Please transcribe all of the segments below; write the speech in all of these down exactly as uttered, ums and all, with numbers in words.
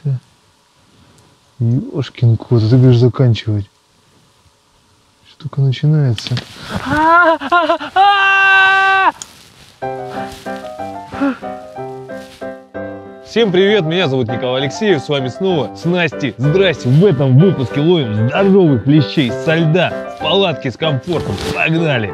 Тихо. Ёшкин кот, ты будешь заканчивать. Что только начинается. Всем привет, меня зовут Николай Алексеев, с вами снова Снасти. Здрасте, в этом выпуске ловим здоровых лещей со льда в палатке с комфортом. Погнали!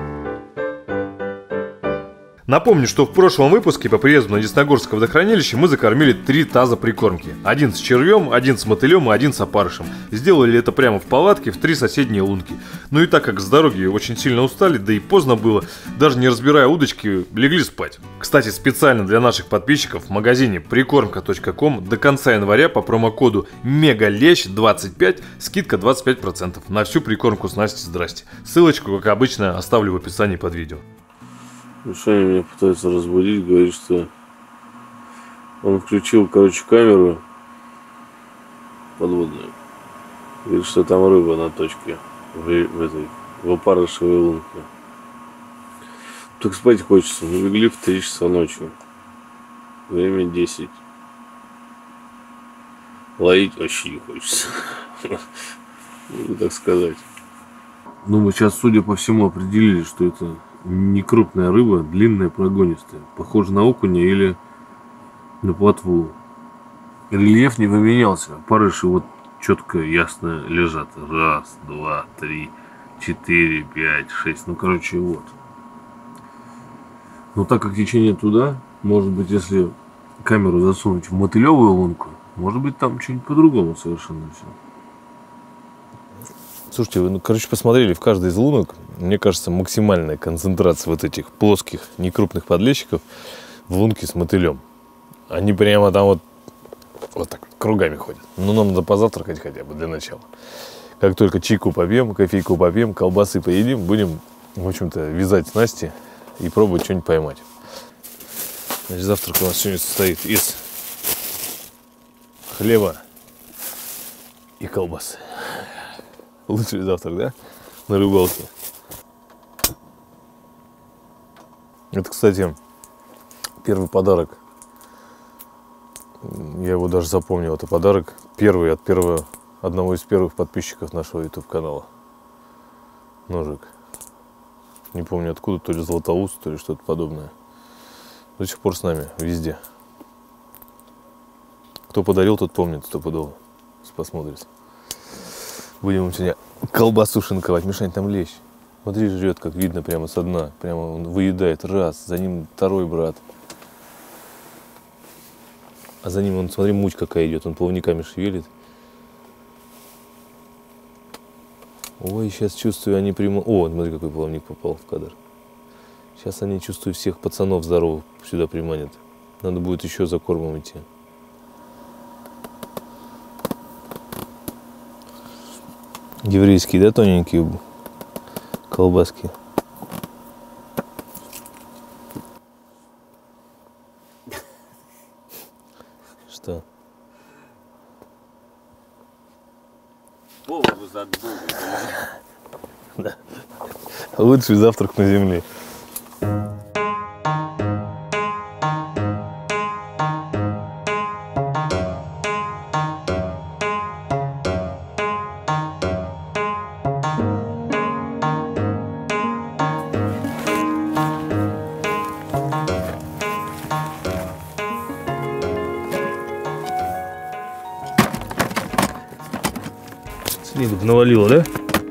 Напомню, что в прошлом выпуске по приезду на Десногорское водохранилище мы закормили три таза прикормки. Один с червем, один с мотылем и один с опарышем. Сделали это прямо в палатке в три соседние лунки. Ну и так как с дороги очень сильно устали, да и поздно было, даже не разбирая удочки, легли спать. Кстати, специально для наших подписчиков в магазине прикормка точка ком до конца января по промокоду мегалещ двадцать пять скидка двадцать пять процентов на всю прикормку с Настей. Здрасте. Ссылочку, как обычно, оставлю в описании под видео. Мишаня меня пытается разбудить, говорит, что он включил, короче, камеру подводную. Говорит, что там рыба на точке, в, в этой, в опарышевой лунке. Только спать хочется, мы легли в три часа ночи. Время десять. Ловить вообще не хочется. Могу так сказать. Ну, мы сейчас, судя по всему, определили, что это не крупная рыба, длинная, прогонистая. Похоже на окуня или на плотву. Рельеф не поменялся. Опарыши вот четко, ясно лежат. Раз, два, три, четыре, пять, шесть. Ну, короче, вот. Но так как течение туда, может быть, если камеру засунуть в мотылевую лунку, может быть, там что-нибудь по-другому совершенно все. Слушайте, вы, ну, короче, посмотрели в каждой из лунок, мне кажется, максимальная концентрация вот этих плоских, некрупных подлещиков в лунке с мотылем. Они прямо там вот, вот так кругами ходят. Ну, нам надо позавтракать хотя бы для начала. Как только чайку попьем, кофейку попьем, колбасы поедим, будем, в общем-то, вязать снасти и пробовать что-нибудь поймать. Значит, завтрак у нас сегодня состоит из хлеба и колбасы. Лучший завтрак, да? На рыбалке. Это, кстати, первый подарок. Я его даже запомнил. Это подарок первый от первого, одного из первых подписчиков нашего YouTube канала. Ножик. Не помню откуда, то ли Златоуст, то ли что-то подобное. До сих пор с нами, везде. Кто подарил, тот помнит, стопудово. Посмотрит. Будем сегодня колбасу шинковать. Мишань, там лещ. Смотри, жрет, как видно, прямо со дна. Прямо он выедает. Раз. За ним второй брат. А за ним, он, смотри, муть какая идет. Он плавниками шевелит. Ой, сейчас чувствую, они прямо... О, смотри, какой плавник попал в кадр. Сейчас они, чувствую, всех пацанов здоровых сюда приманят. Надо будет еще за кормом идти. Еврейские, да, тоненькие колбаски. Что? Голову задул. Да. Лучший завтрак на земле. Следует навалило, да?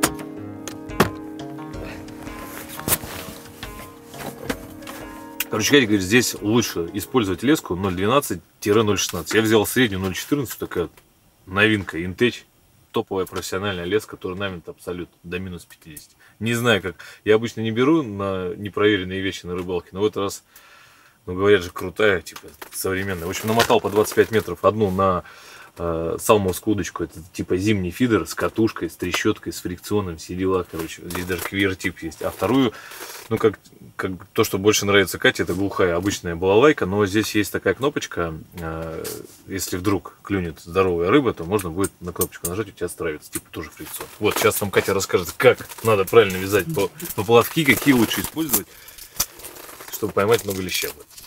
Короче, Катя говорит, здесь лучше использовать леску ноль двенадцать — ноль шестнадцать. Я взял среднюю ноль четырнадцать, такая новинка, Интеч. Топовая профессиональная леска, турнамент абсолют до минус пятидесяти. Не знаю как. Я обычно не беру на непроверенные вещи на рыбалке, но в этот раз, ну говорят же, крутая, типа современная. В общем, намотал по двадцать пять метров одну на э, салмовскую удочку. Это типа зимний фидер с катушкой, с трещоткой, с фрикционом, все дела, короче. Здесь даже квир-тип есть. А вторую, ну как, как то, что больше нравится Кате, это глухая обычная балалайка, но здесь есть такая кнопочка, э, если вдруг клюнет здоровая рыба, то можно будет на кнопочку нажать, у тебя отстраивается, типа тоже фрикцион. Вот, сейчас нам Катя расскажет, как надо правильно вязать по, по плавки, какие лучше использовать, чтобы поймать много леща.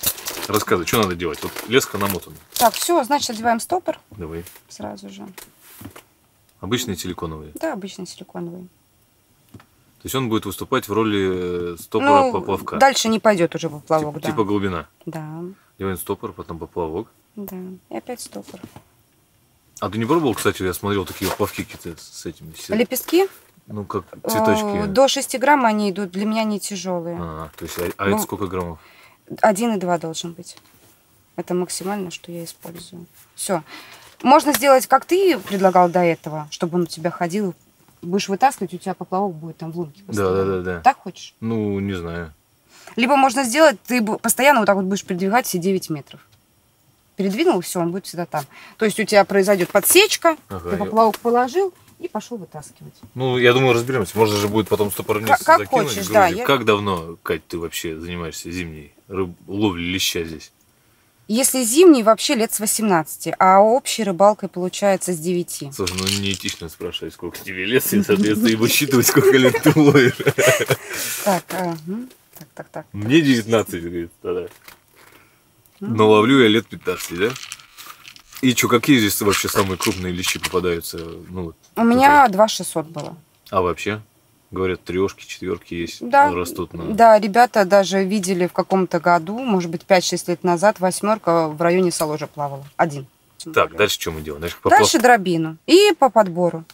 Рассказывай, что надо делать? Вот леска намотана. Так, все, значит, одеваем стопор Давай. сразу же. Обычные силиконовые. Да, обычный силиконовый. То есть он будет выступать в роли стопора Ну, поплавка. дальше не пойдет уже поплавок, Типа, да. типа глубина. Да, Делаем стопор, потом поплавок. да. И опять стопор. А ты не пробовал, кстати, я смотрел такие поплавки какие-то с этими? все- Лепестки? Ну, как Э, цветочки. До шести грамм они идут, для меня не тяжелые. А, то есть, а, а Ну, это сколько граммов? Один и два должен быть. Это максимально, что я использую. Все. Можно сделать, как ты предлагал до этого, чтобы он у тебя ходил. Будешь вытаскивать, у тебя поплавок будет там в лунке Да, постоянно. да, да, да. Так хочешь? Ну, не знаю. Либо можно сделать, ты бу- постоянно вот так вот будешь передвигать все девять метров. Передвинул, все, он будет всегда там. То есть у тебя произойдет подсечка, Ага, ты я- поплавок положил и пошел вытаскивать. Ну, я думаю, разберемся. Можно же будет потом стопор вниз Как- как закинуть. хочешь, грузик. да, я- Как давно, Кать, ты вообще занимаешься зимней рыб- ловлей леща здесь? Если зимний, вообще лет с восемнадцати, а общей рыбалкой получается с девяти. Слушай, ну неэтично спрашивать, сколько тебе лет, и, соответственно, и высчитывать, сколько лет ты ловишь. Так, а, м, так, так, так. Мне девятнадцать, говорит, да-да. Но ловлю я лет пятнадцать, да? И что, какие здесь вообще самые крупные лещи попадаются? Ну, вот, У меня два шестьсот было. а вообще? Говорят, трешки, четверки есть, Да, растут на... да, ребята даже видели в каком-то году, может быть, пять-шесть лет назад, восьмерка в районе Соложа плавала. Один. Тем Так, более. дальше что мы делаем? Дальше, Дальше дробину. И по подбору.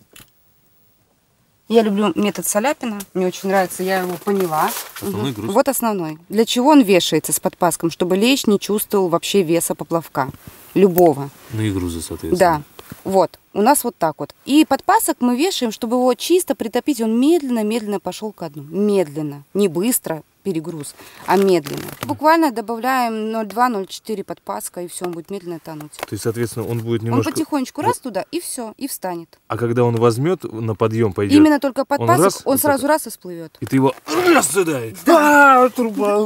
Я люблю метод Соляпина. Мне очень нравится, я его поняла. Основной Мгм. груз? Вот основной. Для чего он вешается с подпаском? Чтобы лещ не чувствовал вообще веса поплавка. Любого. Ну и грузы, соответственно. Да. Вот. У нас вот так вот. И подпасок мы вешаем, чтобы его чисто притопить. Он медленно-медленно пошел ко дну. Медленно. Не быстро перегруз, а медленно. Буквально добавляем ноль два - ноль четыре подпаска, и все, он будет медленно тонуть. То есть, соответственно, он будет Он немножко... потихонечку раз туда, и все, и встанет. А когда он возьмет, на подъем пойдет, Именно только подпасок, раз, он вот сразу так. раз и всплывет. и ты его раз сюда, да, труба.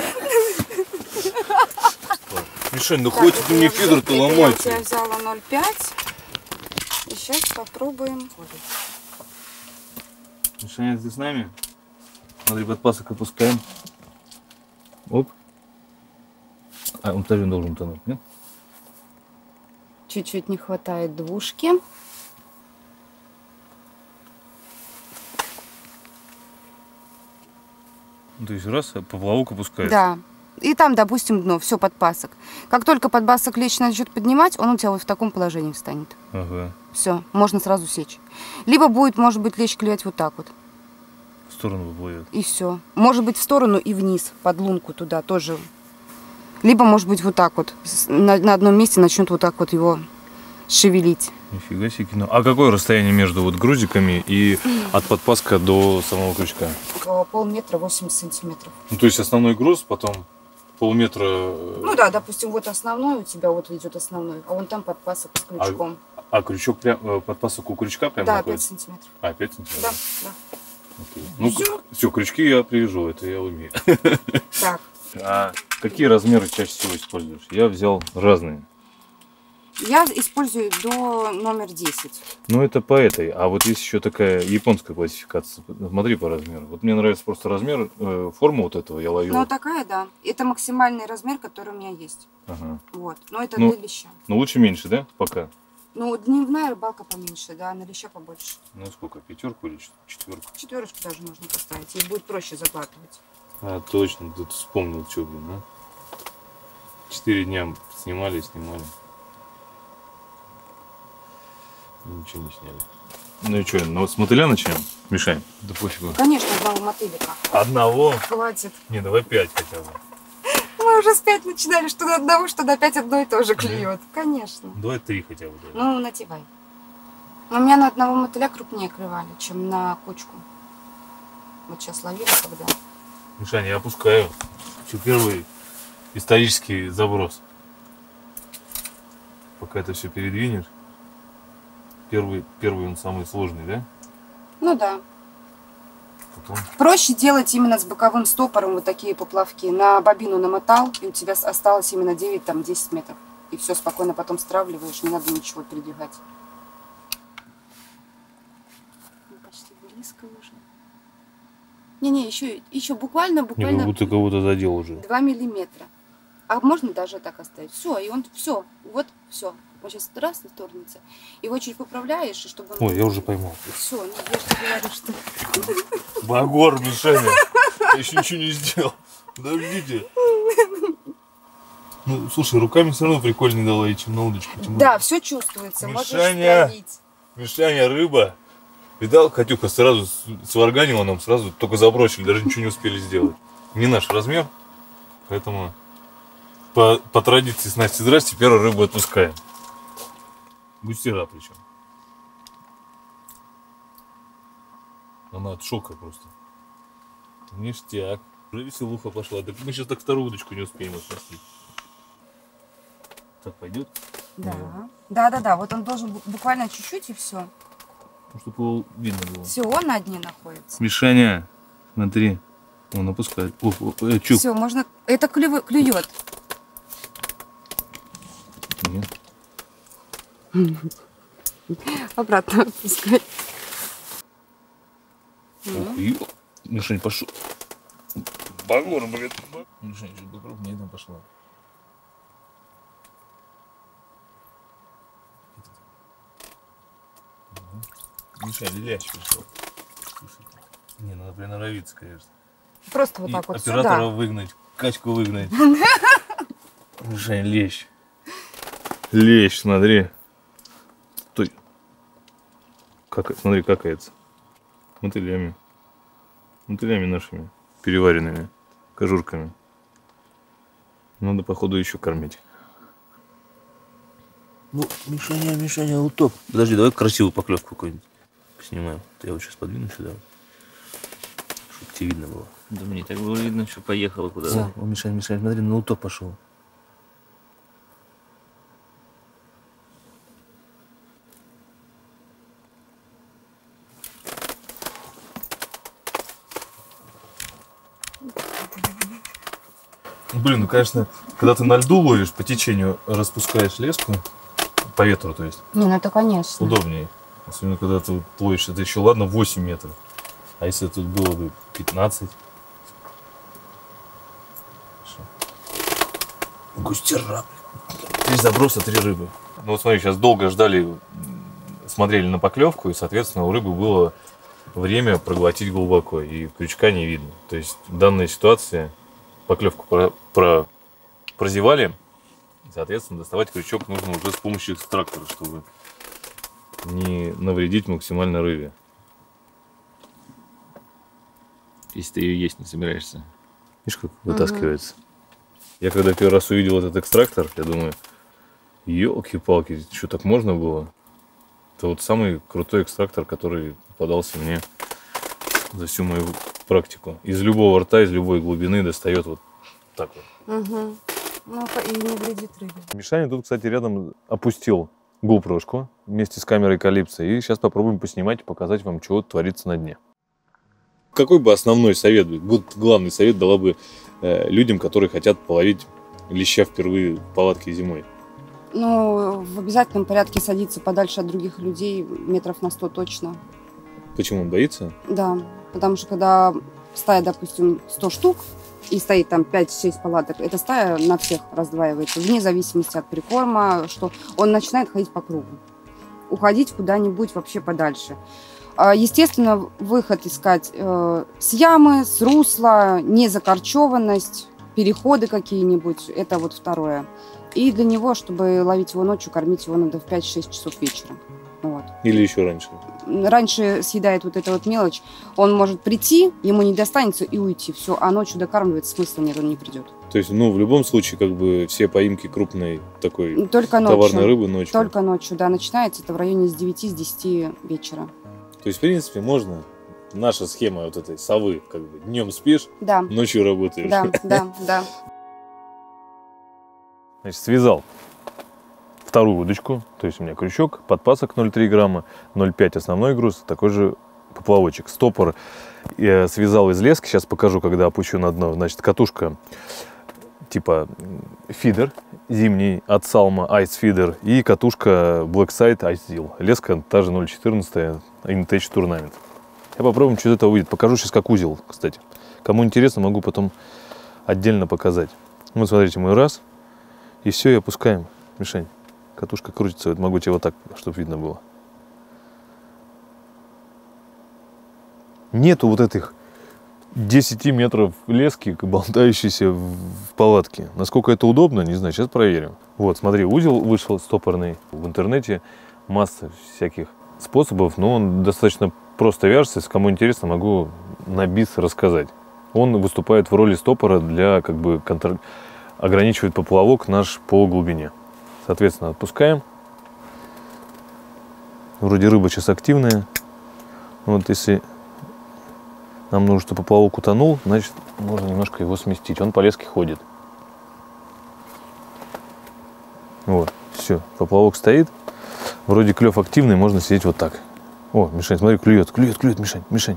Мишань, ну хватит мне фидер-то ломать. Я взяла ноль пять. И сейчас попробуем. Мишаня, ты с нами? Смотри, подпасок опускаем. Оп. А, он тоже должен тонуть, нет? Чуть-чуть не хватает двушки. Ну, то есть раз, а поплавок опускается. Да. И там, допустим, дно, все, подпасок. Как только подпасок лещ начнет поднимать, он у тебя вот в таком положении встанет. Ага. Все, можно сразу сечь. Либо будет, может быть, лещ клевать вот так вот. В сторону выплывет. И все. Может быть, в сторону и вниз, под лунку туда тоже. Либо, может быть, вот так вот. С- На, на одном месте начнут вот так вот его шевелить. Нифига себе кино. А какое расстояние между вот грузиками и от подпаска до самого крючка? Около полметра, восемьдесят сантиметров. Ну, то есть основной груз, потом полметра... Ну да, допустим, вот основной у тебя, вот идет основной, а вон там подпасок с крючком. А крючок прям, подпасок у крючка прям да, пять находится? сантиметров. А, пять Да, сантиметров? да. Окей. Ну, Всё. все, крючки я привяжу, это я умею. Так, А какие размеры чаще всего используешь? Я взял разные. я использую до номер десять. Ну, это по этой. А вот есть еще такая японская классификация. Смотри по размеру. Вот мне нравится просто размер, э, форма вот этого я ловил. Ну, такая, да. Это максимальный размер, который у меня есть. Ага. Вот. Но это Ну, для леща. Ну, лучше меньше, да, пока? Ну, дневная рыбалка поменьше, да, на леща побольше. Ну, сколько, пятерку или четверку? Четверочку даже можно поставить, и будет проще заглатывать. А, точно, тут вспомнил, что, блин, а? Четыре дня снимали и снимали. Ничего не сняли. Ну и что, ну вот с мотыля начнем? Мишань? Да пофигу. Конечно, одного мотылика. Одного? Хватит. Не, давай пять хотя бы. Мы уже с пять начинали, что до одного, что до пять одно и то же клюет. Конечно. Давай три хотя бы. Да. Ну, нативай. Но у меня на одного мотыля крупнее клевали, чем на кучку. Вот сейчас ловили когда. Мишань, я опускаю. Что, первый исторический заброс. Пока это все передвинешь. Первый, первый он самый сложный, да? Ну да. Потом... Проще делать именно с боковым стопором вот такие поплавки. На бобину намотал, и у тебя осталось именно девять-десять метров. И все, спокойно потом стравливаешь, не надо ничего передвигать. Почти близко уже. Не-не, еще, еще буквально, Не, буквально как будто кого-то задел уже. два миллиметра А можно даже так оставить. Все, и он все, вот все. Вот сейчас раз и вторгнется. Его чуть поправляешь, и чтобы он... Ой, я уже поймал. Все, ну я же тебе говорю, что... Багор, Мишаня. Я еще ничего не сделал. Подождите. Ну, слушай, руками все равно прикольнее дала, чем на удочку. Да, все чувствуется. Мишаня. Можешь словить. Мишаня, рыба. Видал, Катюха сразу сварганила нам, сразу только забросили, даже ничего не успели сделать. Не наш размер, поэтому по, по традиции с Настей здрасте, первую рыбу отпускаем. Густера причем. Она от шока просто. Ништяк. Уже веселуха пошла. Так мы сейчас так вторую удочку не успеем отпустить. Так пойдет? Да. Да, да, да. Вот он должен буквально чуть-чуть и все. Ну, чтобы его видно было. Все, он на дне находится. Мишаня, смотри. Он опускает. О, о, э, чук. Все, можно. Это клюв... клюет. Нет. Обратно отпускай. Ух, ё. Мишань, пошел. Багор, блин. Мишань, чуть покрупнее там пошла. Мишань, лящ пришел. Не, надо приноровиться, конечно. Просто вот И так вот оператора сюда. выгнать, качку выгнать. Мишань, лещ. Лещ, смотри. Стой. Как, смотри, какается. Мотылями. Мотылями нашими. Переваренными. Кожурками. Надо, походу, еще кормить. Ну, Мишаня, Мишаня, утоп. Подожди, давай красивую поклевку какую-нибудь снимаем. Я вот сейчас подвину сюда. Чтобы тебе видно было. Да мне так было видно, что поехала куда-то. О, Мишань, Мишань, смотри, на утоп пошел. Блин, ну конечно, когда ты на льду ловишь, по течению распускаешь леску, по ветру, то есть, Не, ну это конечно. удобнее. Особенно, когда ты ловишь, это еще ладно восемь метров. А если тут было бы пятнадцать? Густера. Три заброса, три рыбы. Ну вот смотри, сейчас долго ждали, смотрели на поклевку, и, соответственно, у рыбы было время проглотить глубоко, и крючка не видно. То есть в данной ситуации поклевку про, про, прозевали, соответственно, доставать крючок нужно уже с помощью экстрактора, чтобы не навредить максимально рыбе. Если ты ее есть не собираешься. Видишь, как вытаскивается. Я когда первый раз увидел этот экстрактор, я думаю, елки-палки, что так можно было? Это вот самый крутой экстрактор, который попадался мне за всю мою практику. Из любого рта, из любой глубины достает вот так вот. Угу. Ну, и не вредит рыбе. Мишаня тут, кстати, рядом опустил GoPro-шку вместе с камерой Калипсо. И сейчас попробуем поснимать и показать вам, что творится на дне. Какой бы основной совет, главный совет дала бы э, людям, которые хотят половить леща впервые в палатке зимой? Ну, в обязательном порядке садиться подальше от других людей, метров на сто точно. Почему он боится? Да, потому что когда стая, допустим, сто штук, и стоит там пять-шесть палаток, эта стая на всех раздваивается, вне зависимости от прикорма, что он начинает ходить по кругу. Уходить куда-нибудь вообще подальше. Естественно, выход искать э, с ямы, с русла, незакорчеванность, переходы какие-нибудь, это вот второе. И для него, чтобы ловить его ночью, кормить его надо в пять-шесть часов вечера. Вот. Или еще раньше? Раньше съедает вот эта вот мелочь, он может прийти, ему не достанется и уйти, все, а ночью докармливать смысла нет, он не придет. То есть, ну, в любом случае, как бы все поимки крупной такой Только ночью. товарной рыбы ночью. Только ночью, да, начинается это в районе с девяти-десяти вечера. То есть, в принципе, можно. Наша схема вот этой совы, как бы днем спишь, Да, ночью работаешь. да, да, да. Значит, связал вторую удочку, то есть у меня крючок, подпасок ноль целых три грамма, ноль целых пять основной груз, такой же поплавочек. Стопор я связал из лески, сейчас покажу, когда опущу на дно. Значит, катушка типа фидер зимний от Salma Ice Feeder и катушка Blackside Ice Deal. Леска та же ноль четырнадцать InTouch Tournament. Я попробуем, что из этого выйдет. Покажу сейчас как узел, кстати. Кому интересно, могу потом отдельно показать. Вот смотрите, мы раз, и все, и опускаем. Мишань, катушка крутится, вот могу тебе вот так, чтобы видно было. Нету вот этих десяти метров лески, болтающейся в палатке. Насколько это удобно, не знаю, сейчас проверим. Вот, смотри, узел вышел стопорный. В интернете масса всяких способов, но он достаточно просто вяжется. Если кому интересно, могу на бис рассказать. Он выступает в роли стопора для, как бы, контроль... ограничивает поплавок наш по глубине. Соответственно, отпускаем. Вроде рыба сейчас активная. Вот если нам нужно, чтобы поплавок утонул, значит, можно немножко его сместить. Он по леске ходит. Вот, все, поплавок стоит. Вроде клев активный, можно сидеть вот так. О, Мишань, смотри, клюет, клюет, клюет, Мишань, Мишань.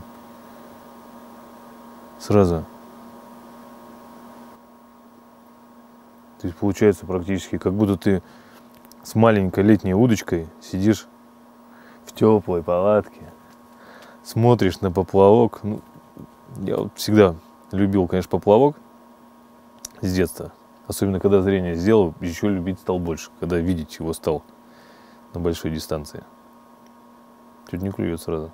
Сразу. То есть получается практически, как будто ты с маленькой летней удочкой сидишь в теплой палатке, смотришь на поплавок. Ну, я вот всегда любил, конечно, поплавок с детства. Особенно, когда зрение сделал, еще любить стал больше, когда видеть его стал на большой дистанции. Чуть не клюет сразу.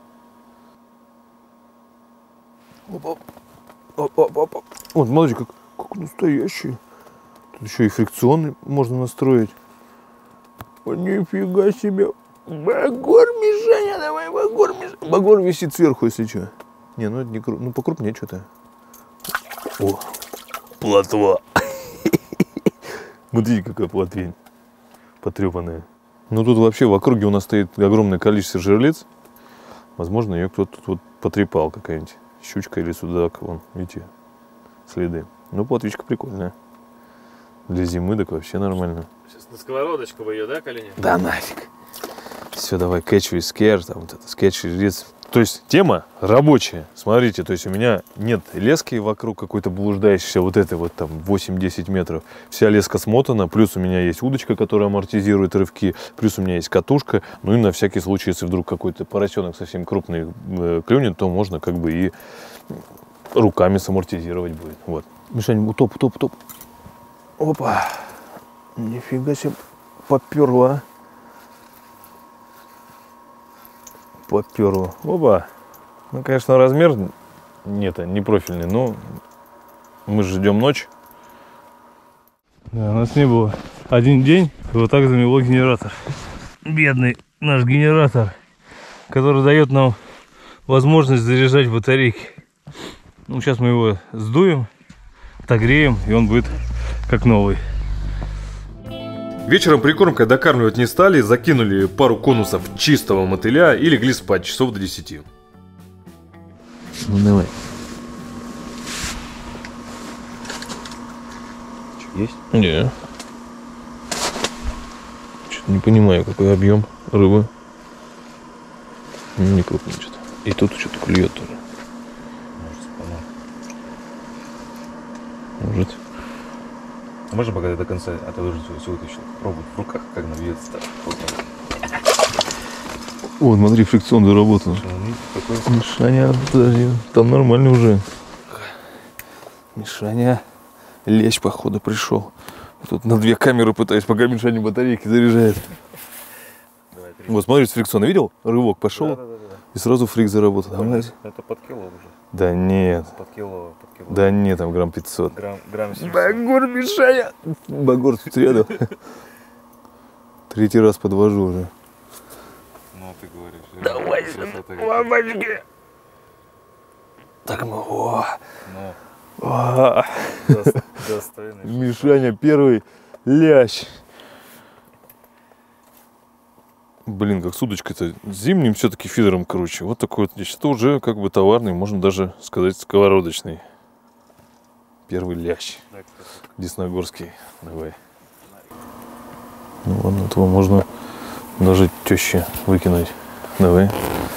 Опа. Опа, опа, опа. Вот, смотри, как, как настоящий. Тут еще и фрикционный можно настроить. О, нифига себе. Багор, Мишаня, давай, багор, Мишаня. Багор висит сверху, если что. Не, ну это не крупно. Ну, покрупнее что-то. О, плотва. Смотрите, какая плотвень потрепанная. Ну, тут вообще в округе у нас стоит огромное количество жерлиц. Возможно, ее кто-то тут вот потрепал, какая-нибудь щучка или судак. Вон, видите, следы. Ну, плотвичка прикольная. Для зимы так вообще нормально. Сейчас на сковородочку бы ее, да, Калиня? Да нафиг. Все, давай, catch with scare, там вот это, sketch with... То есть тема рабочая. Смотрите, то есть у меня нет лески вокруг какой-то блуждающейся, вот этой вот там восемь-десять метров. Вся леска смотана, плюс у меня есть удочка, которая амортизирует рывки, плюс у меня есть катушка. Ну и на всякий случай, если вдруг какой-то поросенок совсем крупный э, клюнет, то можно как бы и руками самортизировать будет. Вот. Мишань, утоп, утоп, утоп. Опа. Нифига себе поперло. Поперло. Опа. Ну, конечно, размер нет, не профильный, но мы же ждем ночь. Да, нас не было один день, и вот так замело генератор. Бедный наш генератор, который дает нам возможность заряжать батарейки. Ну, сейчас мы его сдуем, отогреем, и он будет как новый. Вечером прикормкой докармливать не стали, закинули пару конусов чистого мотыля и легли спать часов до десяти. Ну давай. Что, есть? Не. Что-то не понимаю, какой объем рыбы. Не крупный что-то. И тут что-то клюет тоже. Может, Может. А можно пока до конца, а то уже все вытащил. Пробуй в руках, как набьется. О, смотри, фрикцион заработал. Мишаня, подожди, там нормально уже. Мишаня, лещ, походу, пришел. Тут на две камеры пытаюсь, пока Мишаня батарейки заряжает. Давай, вот, смотри, с фрикциона видел? Рывок пошел, да, да, да, да. И сразу фрик заработал. Давай. Это под кило уже. Да нет. Под кило, под кило. Да нет, там грамм пятьсот. Грамм, грамм семьсот. Багор, Мишаня! Багор тут рядом. Третий раз подвожу уже. Ну, ты говоришь. Давай, бабочки! Так, ну, о. Ну. О. Достойный. Мишаня, первый лящ. Блин, как с удочкой-то. Зимним все-таки фидером круче. Вот такой вот здесь. Это уже как бы товарный, можно даже сказать, сковородочный. Первый лящ. Десногорский. Давай. Ну ладно, этого можно даже теще выкинуть. Давай.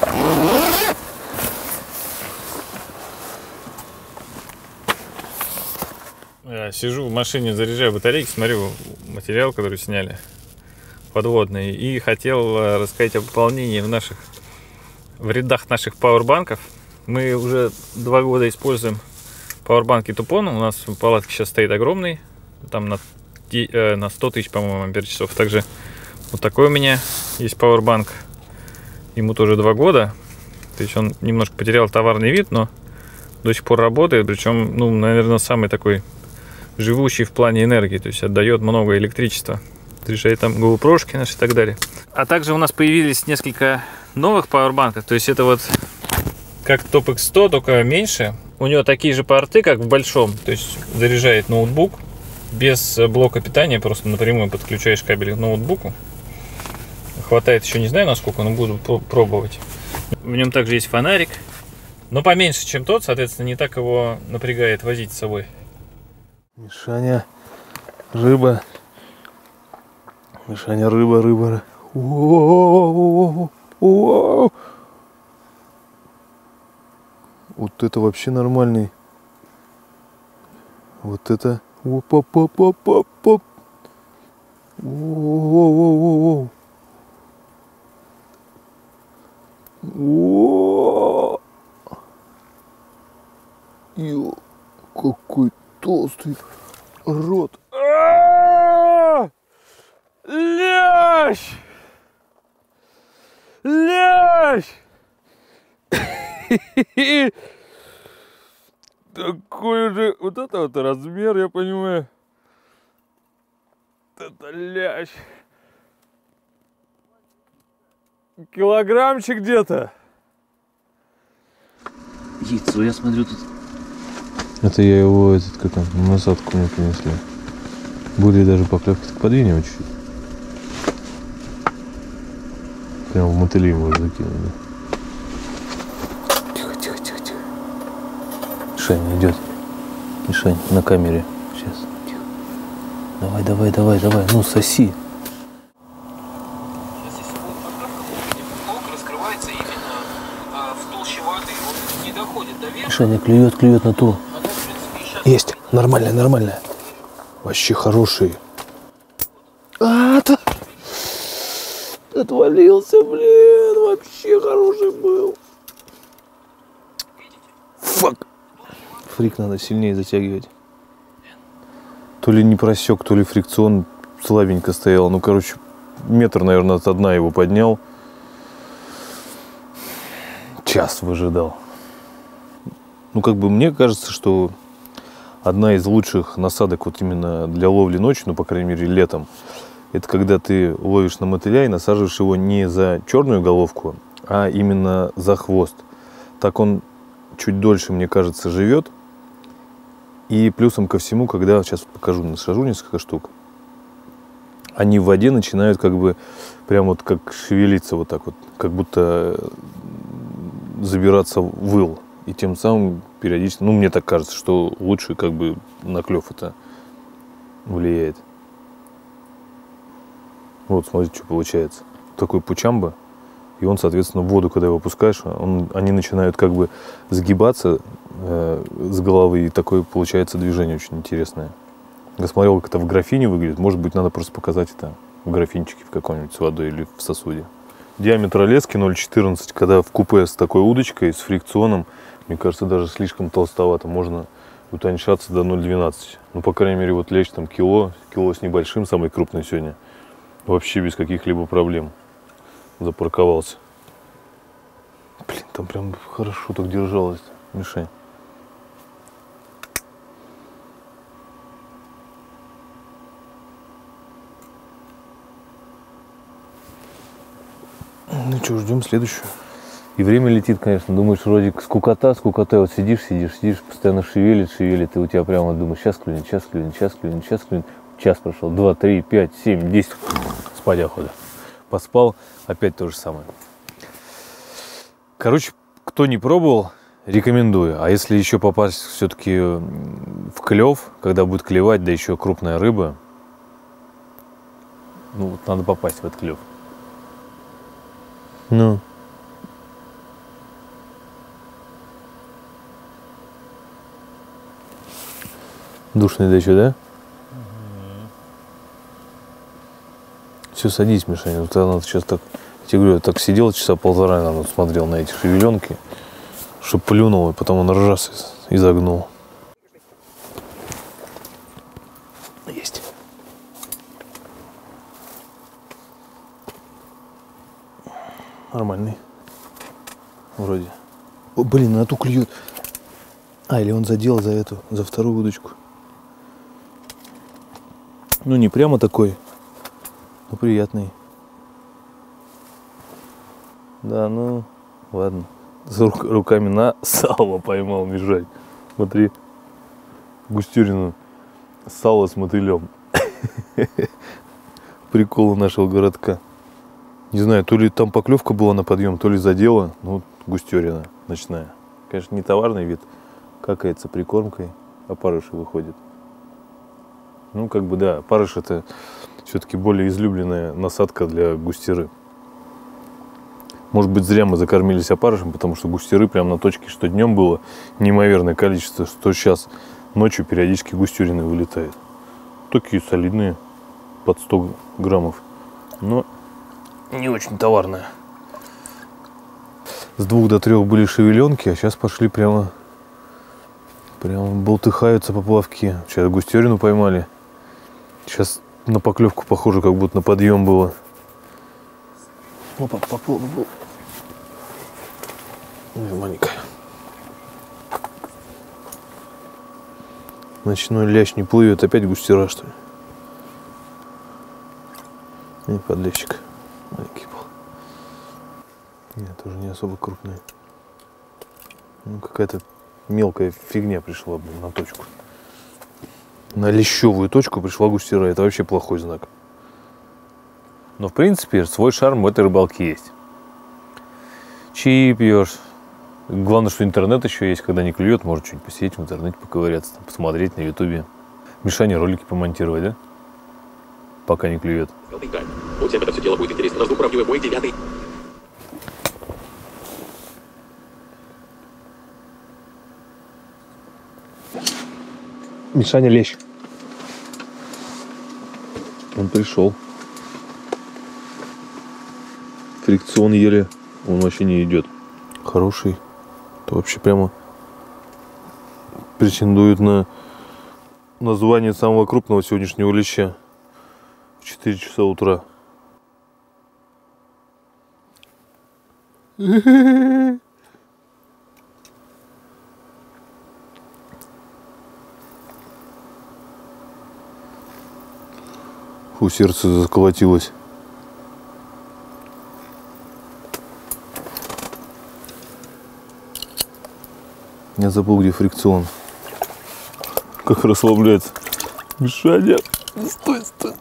Я сижу в машине, заряжаю батарейки, смотрю материал, который сняли, подводный, и хотел рассказать о пополнении в наших в рядах наших пауэрбанков. Мы уже два года используем пауэрбанк Тупон. У нас в палатке сейчас стоит огромный. Там на, на сто тысяч, по-моему, ампер-часов. Также вот такой у меня есть пауэрбанк. Ему тоже два года. То есть он немножко потерял товарный вид, но до сих пор работает. Причем, ну, наверное, самый такой живущий в плане энергии. То есть отдает много электричества. Заряжает там GoPro-шки наши и так далее. А также у нас появились несколько новых пауэрбанков. То есть это вот как топ икс сто, только меньше. У него такие же порты, как в большом. То есть заряжает ноутбук без блока питания. Просто напрямую подключаешь кабель к ноутбуку. Хватает еще не знаю насколько, но буду пробовать. В нем также есть фонарик. Но поменьше, чем тот, соответственно, не так его напрягает возить с собой. Мишаня, рыба. Мишаня, рыба, рыба. О-о-о-о-о-о. Вот это вообще нормальный. Вот это. Оп-оп-оп-оп-оп. О-о-о-о-о. О, ё, какой толстый рот. А-а-а! Лящ! Лящ! Такой же, вот это вот размер, я понимаю. Это лящ. Килограммчик где-то. Яйцо, я смотрю, тут... Это я его, этот, как он, насадку мне принесли. Были даже поклевки. Так подвинь его чуть-чуть. Прям в мотыли его закинули. Тихо, тихо, тихо, тихо. Мишаня идет. Мишань, на камере. Сейчас, тихо. Давай, давай, давай, давай. Ну, соси. Мишаня клюет, клюет на ту. Есть. Нормальная, нормальная. Вообще хороший. А, -то... Отвалился, блин. Вообще хороший был. Фак. Фрик надо сильнее затягивать. То ли не просек, то ли фрикцион слабенько стоял. Ну, короче, метр, наверное, от дна его поднял. Час выжидал. Ну, как бы мне кажется, что одна из лучших насадок вот именно для ловли ночью, ну, по крайней мере, летом, это когда ты ловишь на мотыля и насаживаешь его не за черную головку, а именно за хвост. Так он чуть дольше, мне кажется, живет. И плюсом ко всему, когда, сейчас покажу, насажу несколько штук, они в воде начинают как бы прям вот как шевелиться вот так вот, как будто забираться в выл. И тем самым периодически, ну, мне так кажется, что лучше как бы на клев это влияет. Вот, смотрите, что получается. Такой пучамба. И он, соответственно, в воду, когда его опускаешь, он, они начинают как бы сгибаться э, с головы. И такое получается движение очень интересное. Я смотрел, как это в графине выглядит. Может быть, надо просто показать это в графинчике в каком-нибудь с водой или в сосуде. Диаметр лески ноль четырнадцать. Когда в купе с такой удочкой, с фрикционом, мне кажется, даже слишком толстовато. Можно утоньшаться до ноль двенадцать. Ну, по крайней мере, вот лечь там кило, кило с небольшим, самый крупный сегодня. Вообще без каких-либо проблем запарковался. Блин, там прям хорошо так держалось. Мишань. Ну что, ждем следующую. И время летит, конечно. Думаешь, вроде скукота, скукота. Вот сидишь, сидишь, сидишь, постоянно шевелит, шевелит. И у тебя прямо думаешь, сейчас клюнет, сейчас клюнет, сейчас клюнет, сейчас клюнет. Час прошел, два, три, пять, семь, десять. Спать охота. Поспал, опять то же самое. Короче, кто не пробовал, рекомендую. А если еще попасть все-таки в клев, когда будет клевать, да еще крупная рыба, ну вот надо попасть в этот клев. Ну. Душный да еще, да? Угу. Все, садись, Мишаня. Вот она сейчас так, я тебе говорю, я так сидел часа полтора, наверное, смотрел на эти шевеленки, чтобы плюнул, и потом он раз и загнул. Нормальный. Вроде. О, блин, на ту клюет. А, или он задел за эту, за вторую удочку. Ну, не прямо такой, но приятный. Да, ну, ладно. С рук, руками на сало поймал, Мишань. Смотри. Густюрину. Сало с мотылем. Прикол нашего городка. Не знаю, то ли там поклевка была на подъем, то ли задела. Ну, густюрина ночная. Конечно, не товарный вид. Какается прикормкой, а парыши выходит. Ну, как бы, да, парыш это все-таки более излюбленная насадка для густеры. Может быть, зря мы закормились опарышем, потому что густеры прямо на точке, что днем было неимоверное количество, что сейчас ночью периодически густюрины вылетают. Такие солидные, под сто граммов, но не очень товарная. С двух до трех были шевеленки, а сейчас пошли прямо, прямо болтыхаются поплавки. Сейчас густюрину поймали. Сейчас на поклевку похоже, как будто на подъем было. Опа, поплыл, поплыл. Маленькая. Ночной лящ не плывет, опять густера, что ли? И подлещик. Маленький был. Нет, тоже не особо крупный. Ну, какая-то мелкая фигня пришла, блин, на точку. На лещевую точку пришла густера. Это вообще плохой знак. Но, в принципе, свой шарм в этой рыбалке есть. Чаи пьешь. Главное, что интернет еще есть. Когда не клюет, может что-нибудь посидеть в интернете, поковыряться, там, посмотреть на ютубе. Мишане ролики помонтировать, да? Пока не клюет. Вот всем это все дело будет интересно. Раздух, правдивый бой, девятый. Мишаня лещ. Он пришел. Фрикцион еле. Он вообще не идет. Хороший. Это вообще прямо претендует на название самого крупного сегодняшнего леща. В четыре часа утра. Фу, сердце заколотилось. Я забыл, где фрикцион. Как расслабляется. Мишаня, стой, стой.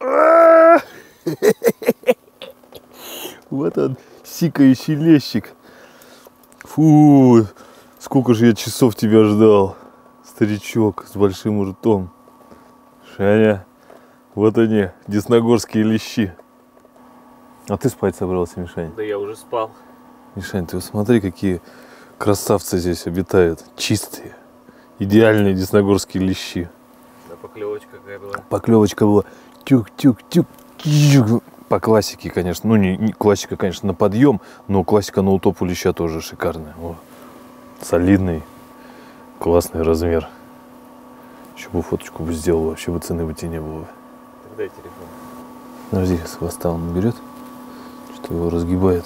Вот он, сикающий лещик. Фу, сколько же я часов тебя ждал. Старичок с большим ртом. Шаня, вот они, десногорские лещи. А ты спать собрался, Мишань? Да я уже спал. Мишань, ты смотри, какие красавцы здесь обитают. Чистые, идеальные десногорские лещи. Да, поклевочка какая была. Поклевочка была тюк-тюк-тюк. По классике, конечно. Ну, не, не классика, конечно, на подъем, но классика на утоп у леща тоже шикарная. О, солидный, классный размер. Еще бы фоточку бы сделал, вообще бы цены бы тебе не было. Тогда телефон. Подожди, с хвоста он берет, что его разгибает.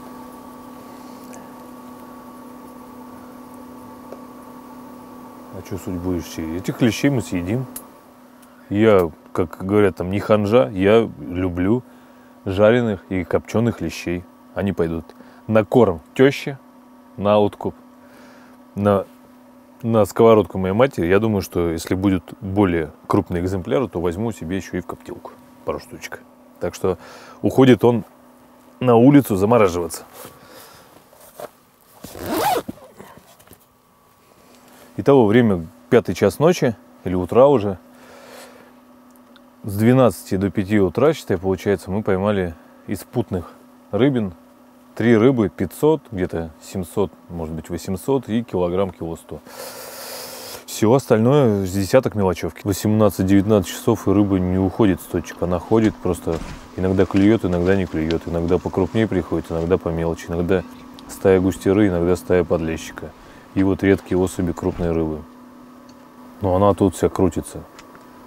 А что суть будешь? Этих клещей мы съедим. Я, как говорят, там не ханжа, я люблю жареных и копченых лещей. Они пойдут на корм теще, на откуп, на, на сковородку моей матери. Я думаю, что если будут более крупные экземпляры, то возьму себе еще и в коптилку пару штучек. Так что уходит он на улицу замораживаться. Итого время пятый час ночи или утра уже. С двенадцати до пяти утра, считай, получается, мы поймали из путных рыбин три рыбы, пятьсот, где-то семьсот, может быть восемьсот и килограмм, кило сто. Все остальное с десяток мелочевки. восемнадцать-девятнадцать часов и рыба не уходит с точек. Она ходит, просто иногда клюет, иногда не клюет. Иногда покрупнее приходит, иногда по мелочи. Иногда стая густеры, иногда стая подлещика. И вот редкие особи крупной рыбы. Но она тут вся крутится.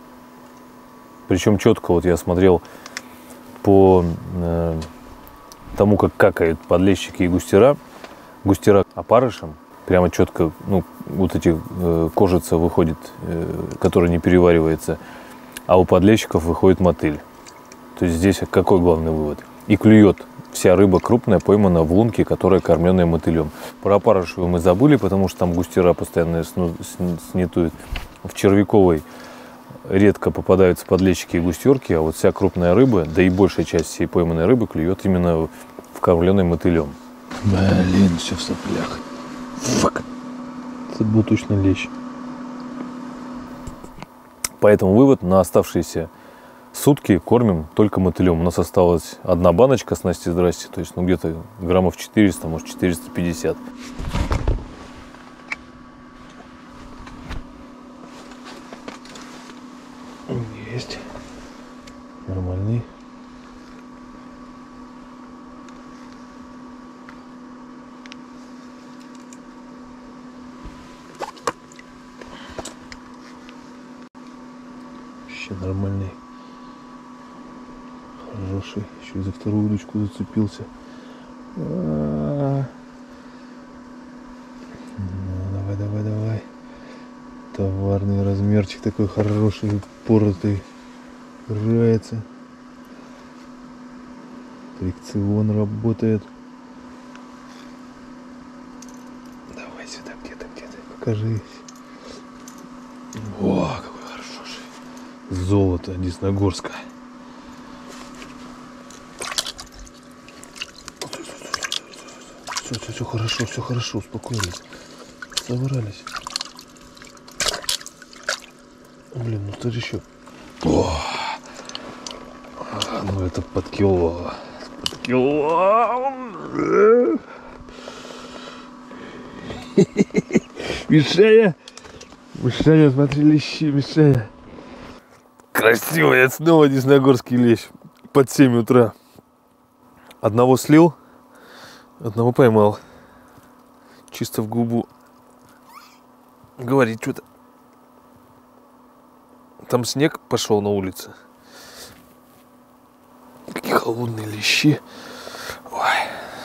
Причем четко, вот я смотрел по, э, тому, как какают подлещики и густера, густера опарышем, прямо четко, ну, вот эти э, кожица выходит, э, которая не переваривается, а у подлещиков выходит мотыль. То есть здесь какой главный вывод? И клюет вся рыба крупная, поймана в лунке, которая кормленная мотылем. Про опарышевую мы забыли, потому что там густера постоянно снятуют. В червяковой редко попадаются подлещики и густерки, а вот вся крупная рыба, да и большая часть всей пойманной рыбы клюет именно в кормленной мотылем. Блин, все в соплях. Фак. Это был точно лещ. Поэтому вывод: на оставшиеся сутки кормим только мотылем. У нас осталась одна баночка с Настей здрасте, то есть ну где-то граммов четыреста, может четыреста пятьдесят. Есть. Нормальный. Вообще нормальный. Хороший. Еще и за вторую удочку зацепился. А-а-а. Ну, давай, давай, давай. Товарный размерчик такой хороший, поротый. Играется. Фрикцион работает. Давай сюда, где-то, где-то, покажись. О, какой хороший. Золото Десногорска. Все, все, все хорошо, все хорошо, успокоились. Собрались. Блин, ну ты же еще. О! А, ну это под кило. Под кило. Мишаня. Мишаня, смотри, лещи, Мишаня. Красиво, я снова десногорский лещ. Под семь утра. Одного слил, одного поймал. Чисто в губу. Говорит что-то. Там снег пошел на улице. Какие холодные лещи. Ой.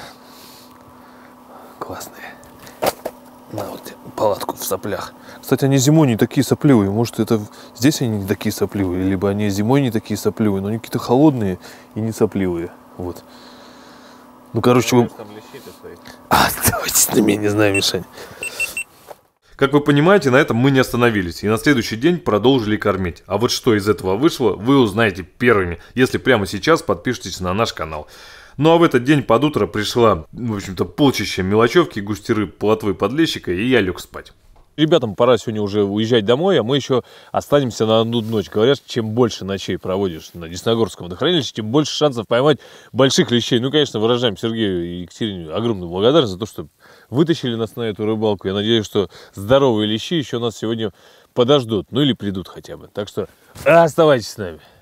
Классные. На вот палатку в соплях. Кстати, они зимой не такие сопливые. Может, это здесь они не такие сопливые, либо они зимой не такие сопливые, но они какие-то холодные и не сопливые. Вот. Ну, короче, вы... А, оставайтесь на меня, не знаю, Мишань. Как вы понимаете, на этом мы не остановились и на следующий день продолжили кормить. А вот что из этого вышло, вы узнаете первыми, если прямо сейчас подпишетесь на наш канал. Ну а в этот день под утро пришла, в общем-то, полчища мелочевки, густеры, плотвы, подлещика, и я лег спать. Ребятам пора сегодня уже уезжать домой, а мы еще останемся на одну ночь. Говорят, чем больше ночей проводишь на Десногорском водохранилище, тем больше шансов поймать больших лещей. Ну, конечно, выражаем Сергею и Екатерине огромную благодарность за то, что вытащили нас на эту рыбалку. Я надеюсь, что здоровые лещи еще нас сегодня подождут, ну или придут хотя бы. Так что оставайтесь с нами.